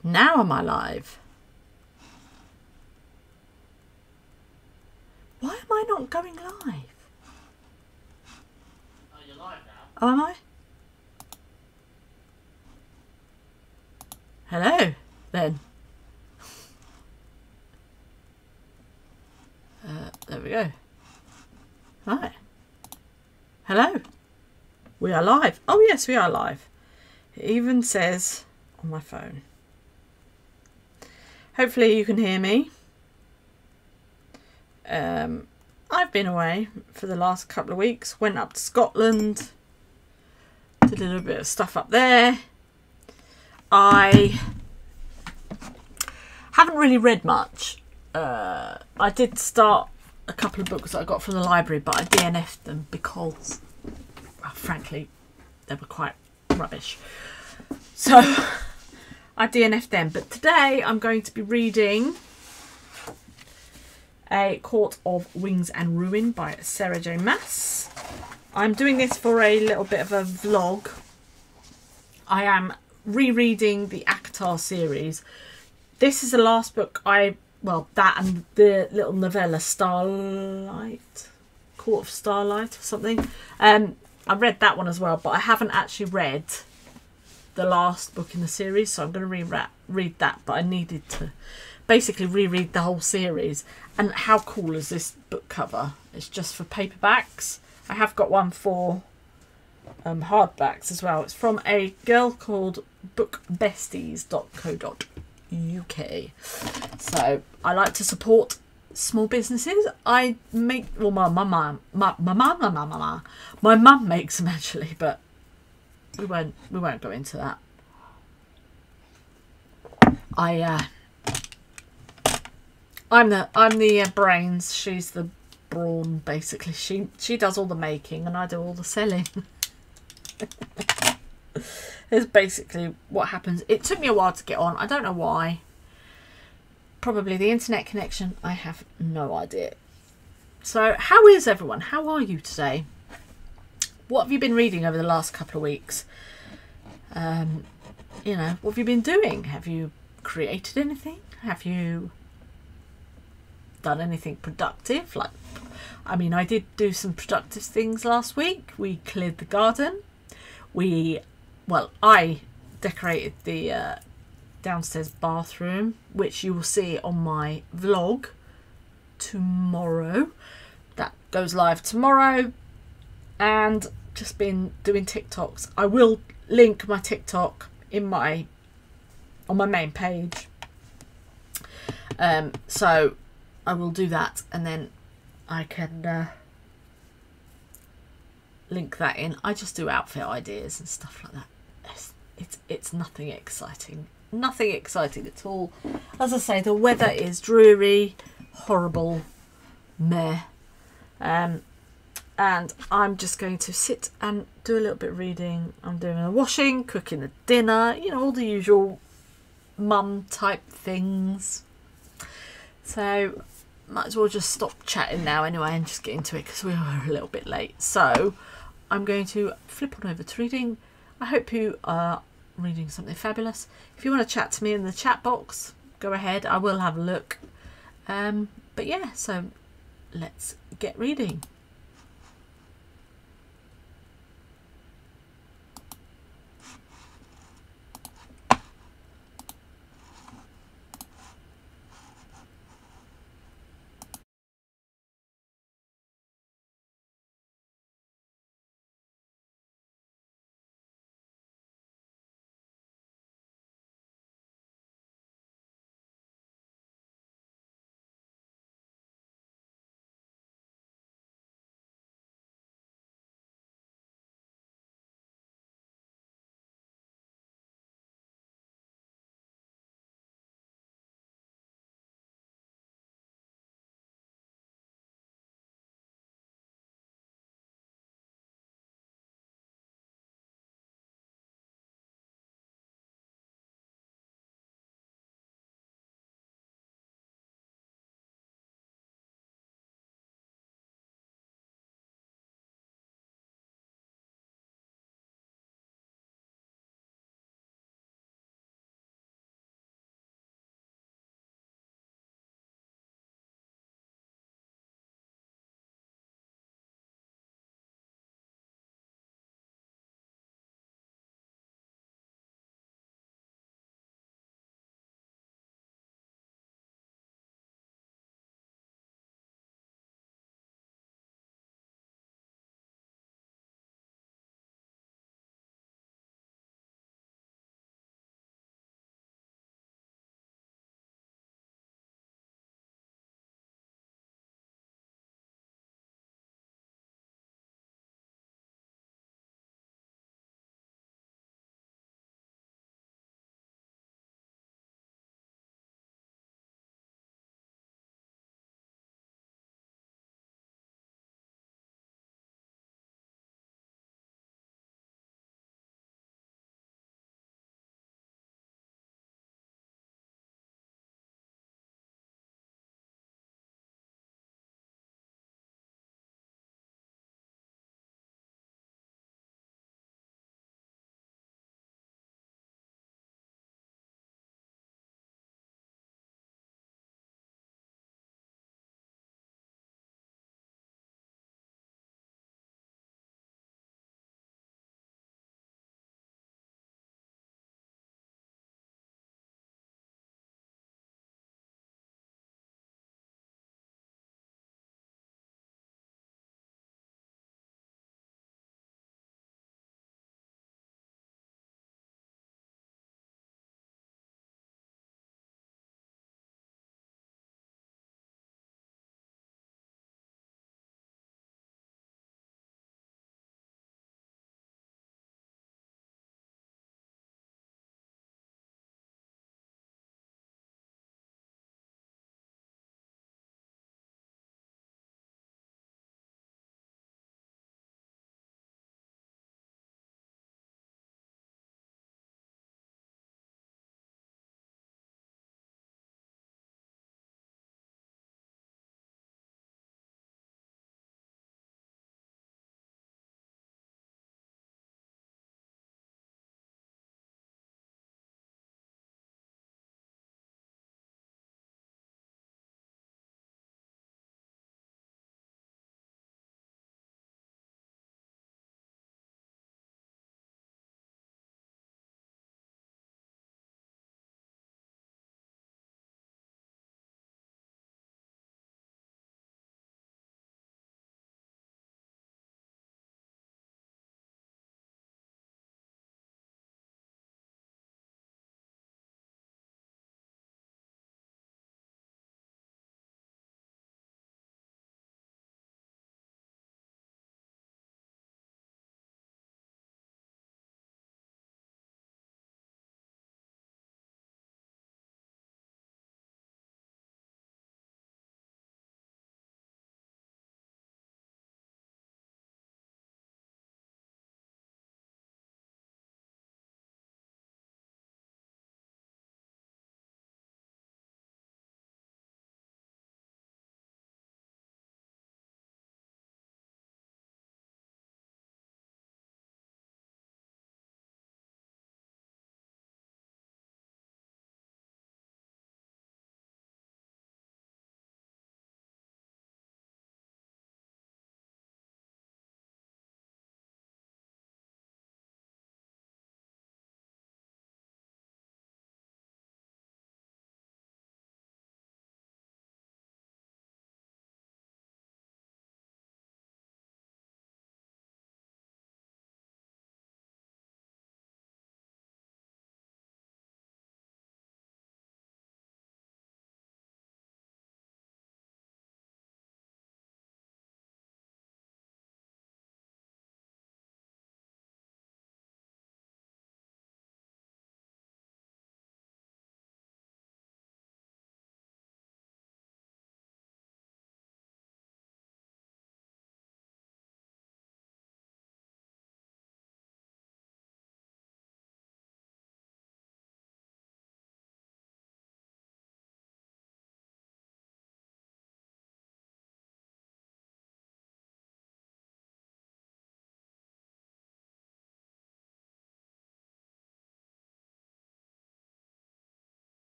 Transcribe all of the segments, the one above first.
Now am I live? Why am I not going live? Oh, you're live now? Oh, am I? Hello, then. There we go. Right. Hello. We are live. Oh, yes, we are live. It even says on my phone. Hopefully you can hear me. I've been away for the last couple of weeks. Went up to Scotland. Did a little bit of stuff up there. I haven't really read much. I did start a couple of books that I got from the library, but I DNF'd them because, well, frankly, they were quite rubbish. So I DNF'd them. But today I'm going to be reading A Court of Wings and Ruin by Sarah J. Maas. I'm doing this for a little bit of a vlog. I am rereading the ACOTAR series. This is the last book that and the little novella Starlight, Court of Starlight or something. I read that one as well, but I haven't actually read the last book in the series, so I'm going to read that. But I needed to basically reread the whole series. And how cool is this book cover? It's just for paperbacks. I have got one for hardbacks as well. It's from a girl called bookbesties.co.uk. So I like to support small businesses. I make, well, my mum makes them actually, but we won't go into that. I'm the brains. She's the brawn, basically. She does all the making and I do all the selling. It's basically what happens. It took me a while to get on. I don't know why. Probably the internet connection. I have no idea. So how is everyone? How are you today? What have you been reading over the last couple of weeks? You know, what have you been doing? Have you created anything? Have you done anything productive? Like, I mean, I did do some productive things last week. We cleared the garden. I decorated the downstairs bathroom, which you will see on my vlog tomorrow. That goes live tomorrow. And just been doing TikToks. I will link my TikTok on my main page. So I will do that, and then I can link that in. I just do outfit ideas and stuff like that. It's nothing exciting. Nothing exciting at all. As I say, the weather is dreary, horrible, meh. And I'm just going to sit and do a little bit of reading. I'm doing the washing, cooking the dinner, you know, all the usual mum type things. So might as well just stop chatting now anyway and just get into it because we are a little bit late. So I'm going to flip on over to reading. I hope you are reading something fabulous. If you want to chat to me in the chat box, go ahead. I will have a look. But yeah, so let's get reading.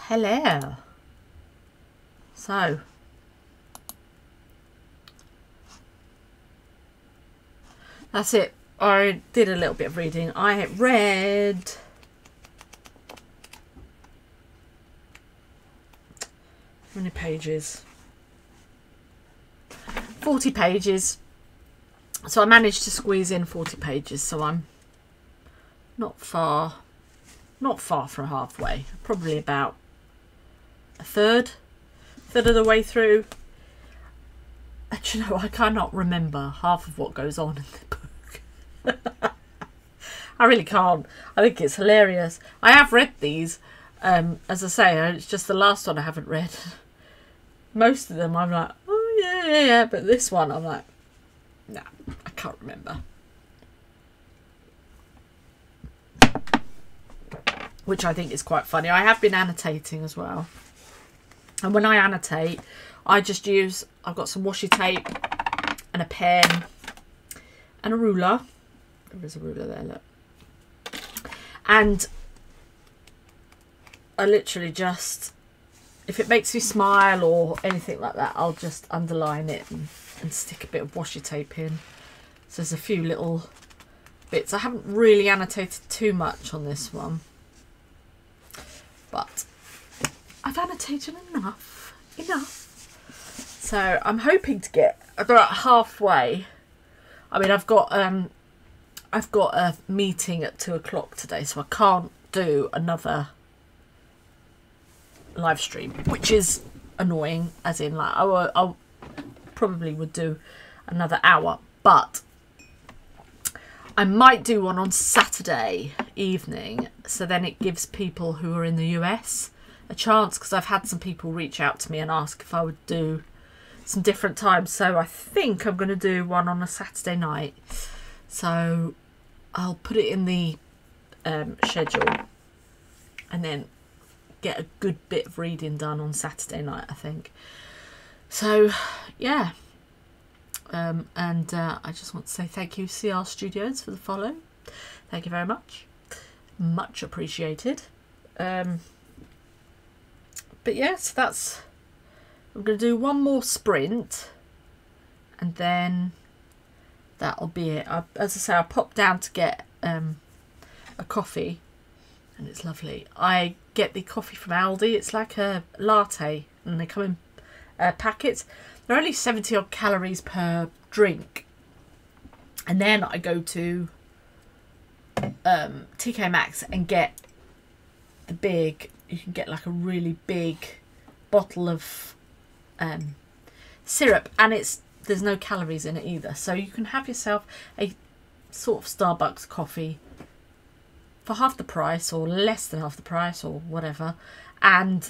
hello. So, that's it. I did a little bit of reading. I read... How many pages? 40 pages. So I managed to squeeze in 40 pages. So I'm not far from halfway. Probably about a third of the way through. And you know, I cannot remember half of what goes on in the book. I really can't. I think it's hilarious. I have read these, as I say, it's just the last one I haven't read. Most of them I'm like, oh yeah, but this one I'm like, nah, I can't remember. Which I think is quite funny. I have been annotating as well. And when I annotate, I just use, I've got some washi tape and a pen and a ruler. There is a ruler there, look. And I literally just, if it makes me smile or anything like that, I'll just underline it and stick a bit of washi tape in. So there's a few little bits. I haven't really annotated too much on this one, but I've annotated enough. So I'm hoping to get about halfway. I mean, I've got a meeting at 2 o'clock today, so I can't do another live stream, which is annoying, as in like I probably would do another hour, but I might do one on Saturday evening, so then it gives people who are in the US a chance, because I've had some people reach out to me and ask if I would do some different times. So I think I'm going to do one on a Saturday night, so I'll put it in the schedule and then get a good bit of reading done on Saturday night, I think. So yeah, and I just want to say thank you CR Studios for the follow. Thank you very much, much appreciated. But yes, that's, I'm going to do one more sprint and then that'll be it. As I say, I popped down to get a coffee, and it's lovely. I get the coffee from Aldi. It's like a latte, and they come in packets. They're only 70 odd calories per drink. And then I go to TK Maxx and get the big, you can get like a really big bottle of syrup, and there's no calories in it either. So you can have yourself a sort of Starbucks coffee for half the price or less than half the price or whatever, and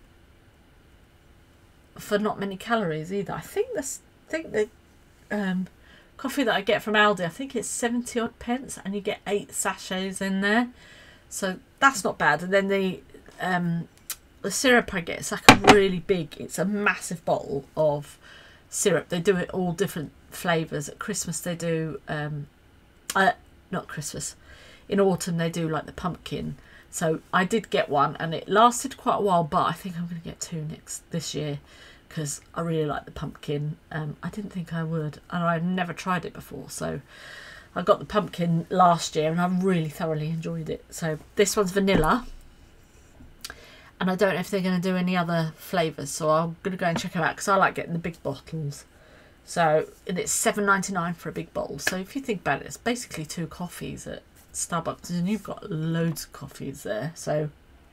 for not many calories either. I think the coffee that I get from Aldi, I think it's 70 odd pence, and you get 8 sachets in there, so that's not bad. And then the syrup I get, it's like a really big, it's a massive bottle of syrup. They do it all different flavours. At Christmas they do not Christmas, in autumn they do like the pumpkin. So I did get one and it lasted quite a while, but I think I'm going to get 2 this year because I really like the pumpkin. I didn't think I would, and I've never tried it before, so I got the pumpkin last year and I really thoroughly enjoyed it. So this one's vanilla, and I don't know if they're going to do any other flavours, so I'm going to go and check them out because I like getting the big bottles. So, and it's $7.99 for a big bottle. So if you think about it, it's basically 2 coffees at Starbucks, and you've got loads of coffees there. So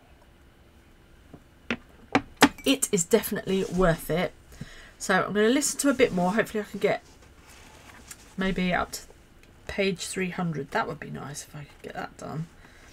it is definitely worth it. So I'm going to listen to a bit more. Hopefully I can get maybe up to page 300. That would be nice if I could get that done.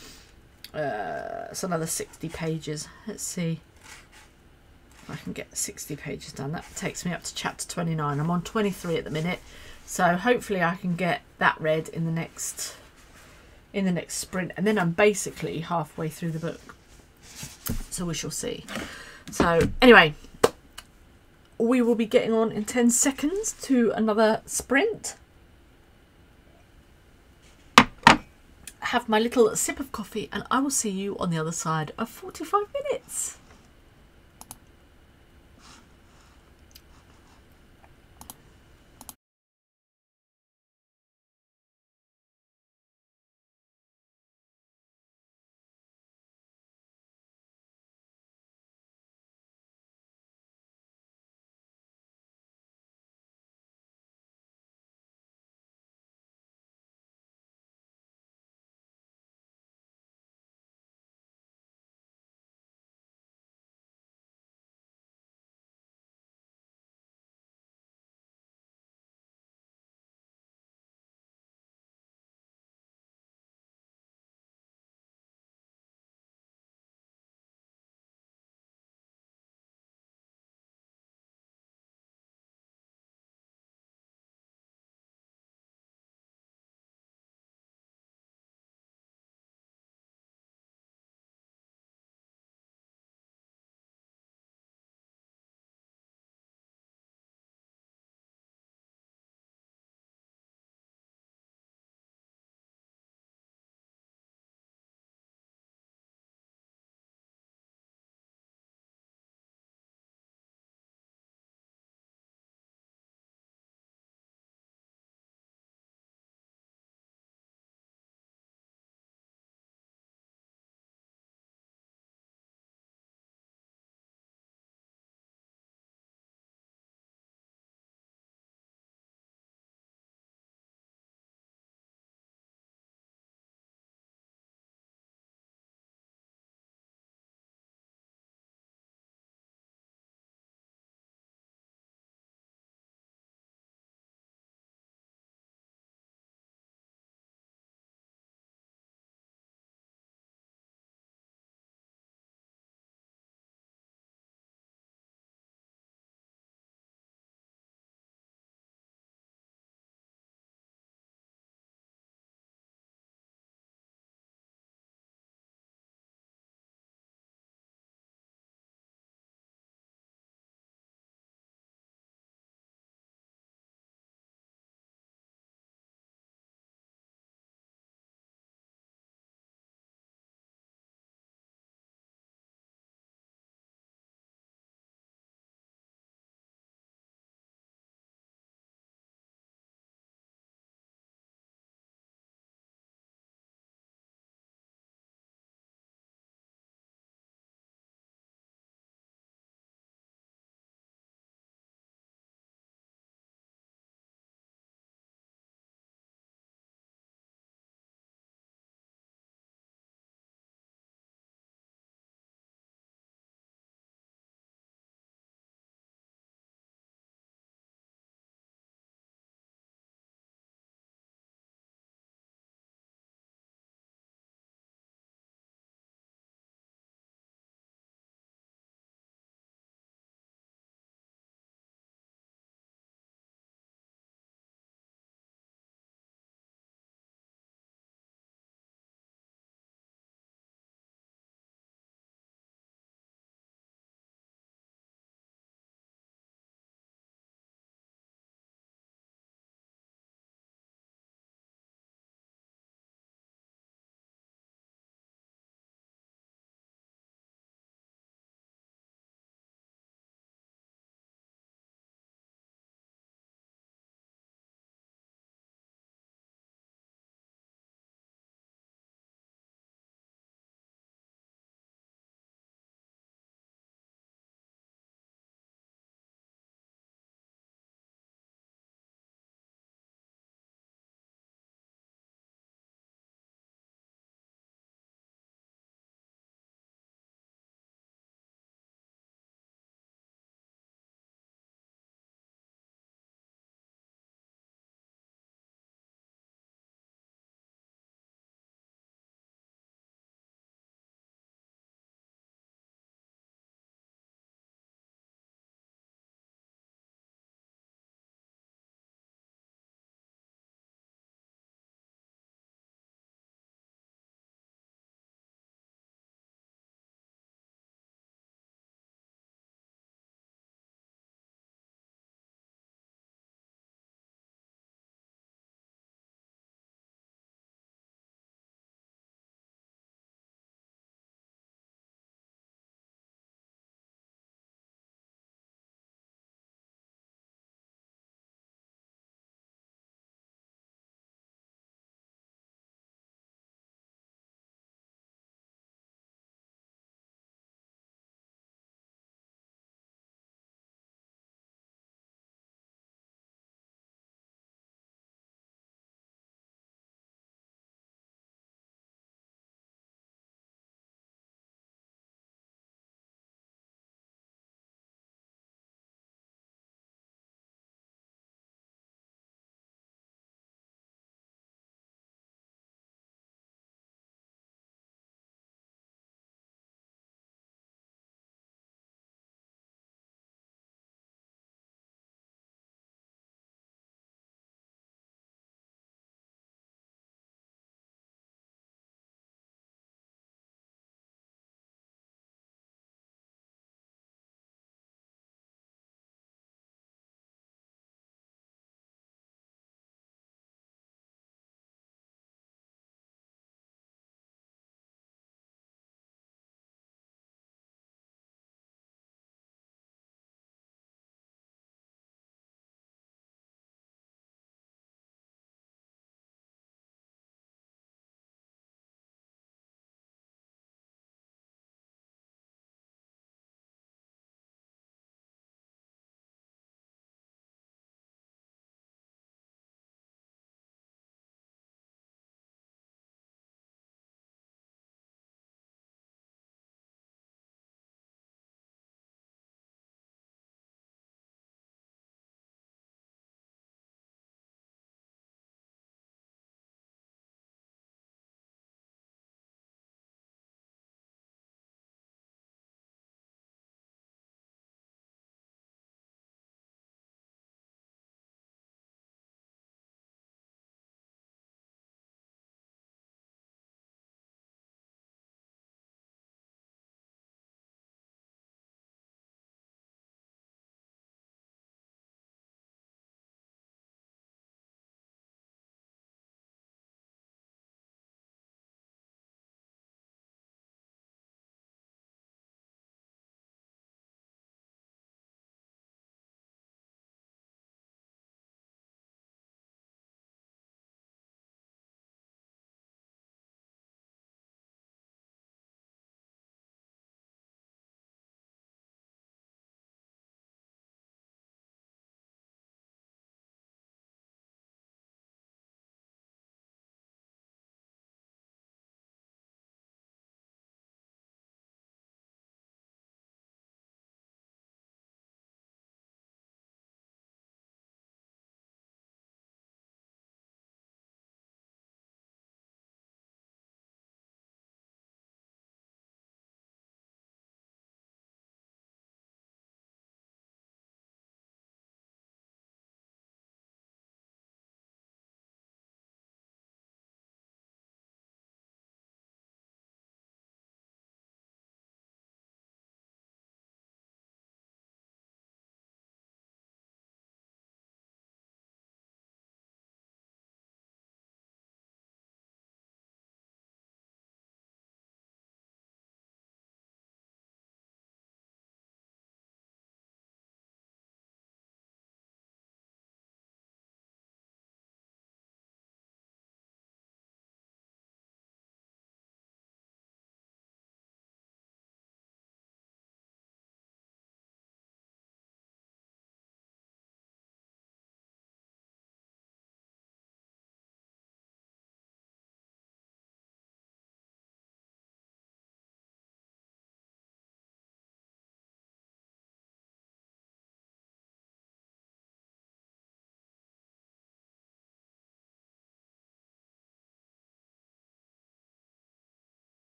It's another 60 pages. Let's see if I can get 60 pages done. That takes me up to chapter 29. I'm on 23 at the minute, so hopefully I can get that read in the next sprint, and then I'm basically halfway through the book, so we shall see. So anyway, we will be getting on in 10 seconds to another sprint. Have my little sip of coffee, and I will see you on the other side of 45 minutes.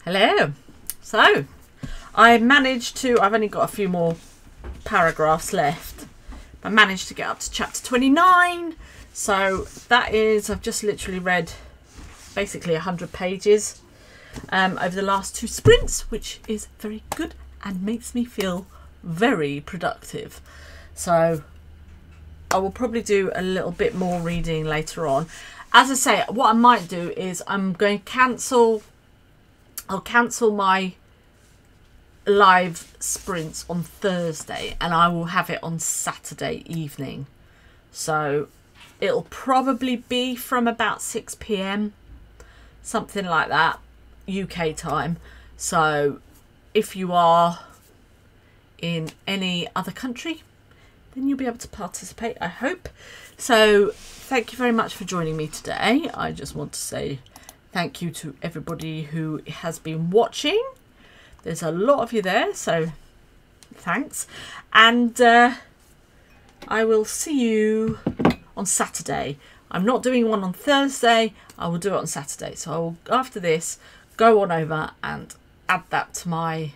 Hello. So, I've only got a few more paragraphs left. I managed to get up to chapter 29. So that is, I've just literally read basically 100 pages over the last 2 sprints, which is very good and makes me feel very productive. So I will probably do a little bit more reading later on. As I say, what I might do is I'm going to cancel my live sprints on Thursday and I will have it on Saturday evening. So it'll probably be from about 6 p.m, something like that, UK time. So if you are in any other country, then you'll be able to participate, I hope. So thank you very much for joining me today. I just want to say thank you to everybody who has been watching. There's a lot of you there, so thanks. And I will see you on Saturday. I'm not doing one on Thursday. I will do it on Saturday. So I will, after this, go on over and add that to my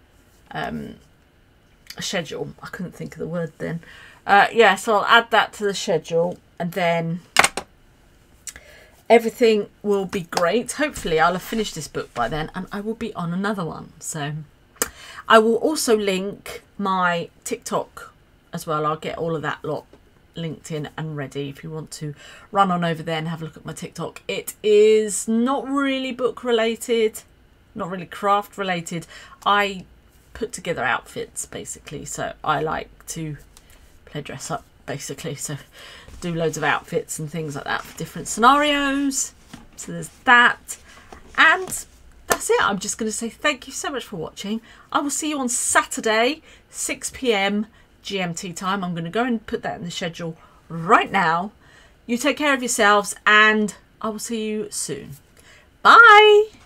schedule. I couldn't think of the word then. Yeah, so I'll add that to the schedule and then everything will be great. Hopefully I'll have finished this book by then and I will be on another one. So I will also link my TikTok as well. I'll get all of that lot linked in and ready if you want to run on over there and have a look at my TikTok. It is not really book related, not really craft related. I put together outfits basically, so I like to play dress up basically, so do loads of outfits and things like that for different scenarios. So there's that, and that's it. I'm just going to say thank you so much for watching. I will see you on Saturday 6 p.m. GMT time. I'm going to go and put that in the schedule right now. You take care of yourselves and I will see you soon. Bye.